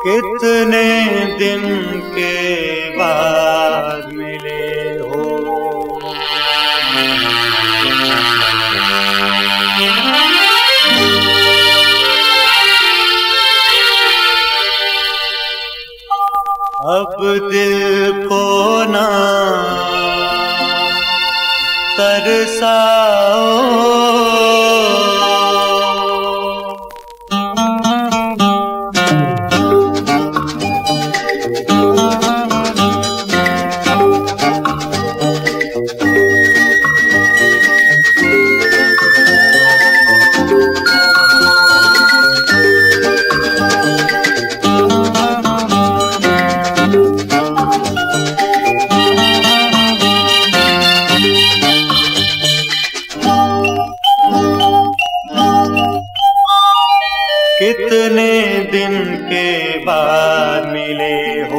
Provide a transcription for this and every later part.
कितने दिन के बाद मिले हो। अब दिल को ना तरसाओ, कितने दिन के बाद मिले हो।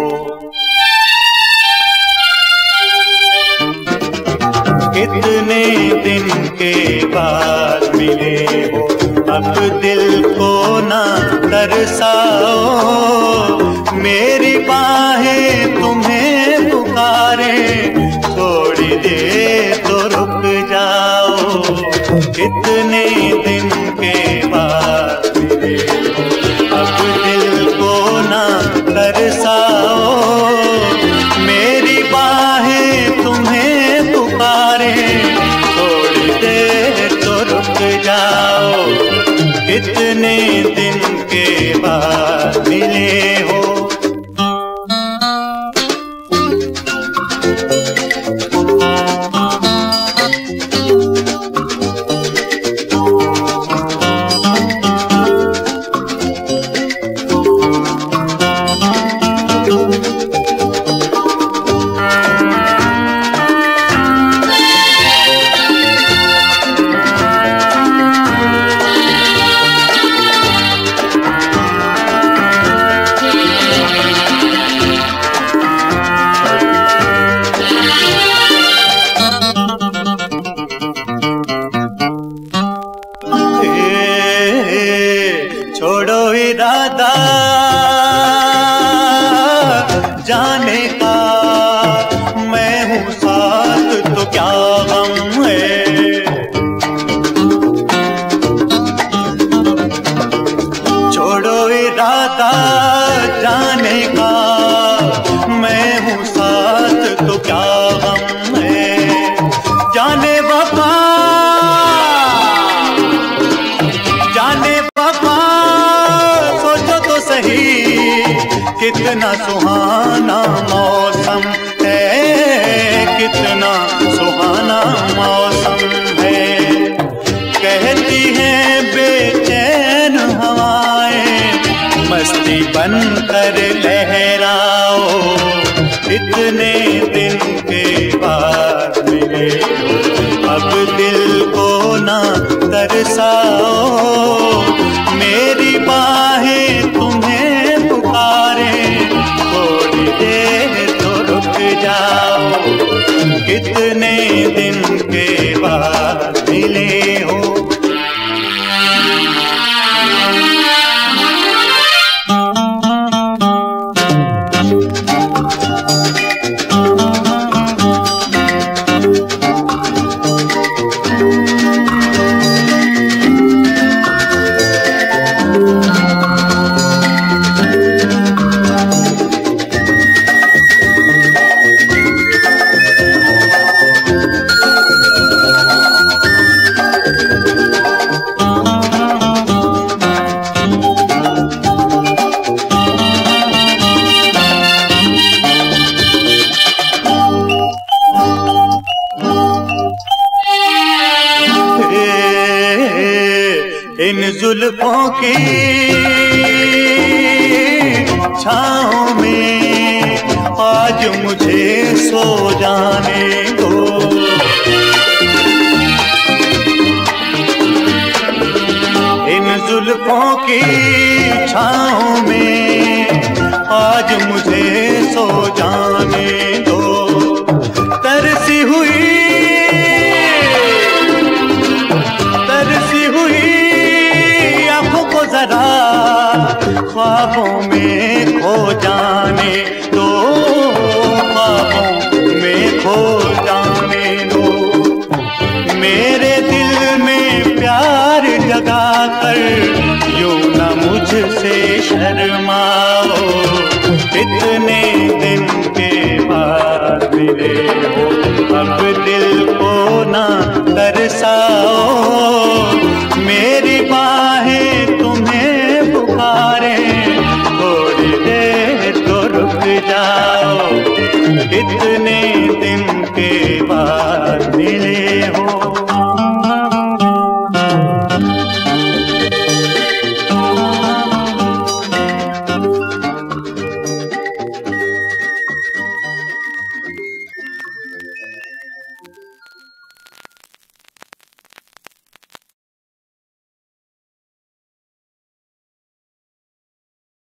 कितने दिन के बाद मिले हो। अब दिल को ना तरसाओ, मेरी बाहें तुम्हें पुकारे, थोड़ी देर तो रुक जाओ। कितने दिन के बाद मिले हो। अब दिल को ना तरसाओ, मेरी बाहें तुम्हें पुकारे, थोड़ी देर तो रुक जाओ। कितने दिन के बाद मिले हो। छोड़ो इरादा जाने का, मैं हूँ साथ तो क्या गम है। छोड़ो इरादा जाने का, मैं हूँ साथ तो क्या गम है। जाने वफा कितना सुहाना मौसम है, कितना सुहाना मौसम है। कहती हैं बेचैन हवाएं, मस्ती बनकर लहराओ। कितने दिन के बाद मिले हो। अब दिल को ना तरसाओ, मेरी बाहें तुम्हें पुकारे, थोड़ी देर तो रुक जाओ। कितने दिन के बाद मिले हो। इन जुल्फों की छाँव में आज मुझे सो जाने दो। इन जुल्फों की छाँव में आज मुझे सो जाने दो। तरसी हुई ख्वाबों में लगा कर यूं न मुझसे शर्माओ, इतने दिन के बाद मिले हो अब दिल को ना तरसाओ।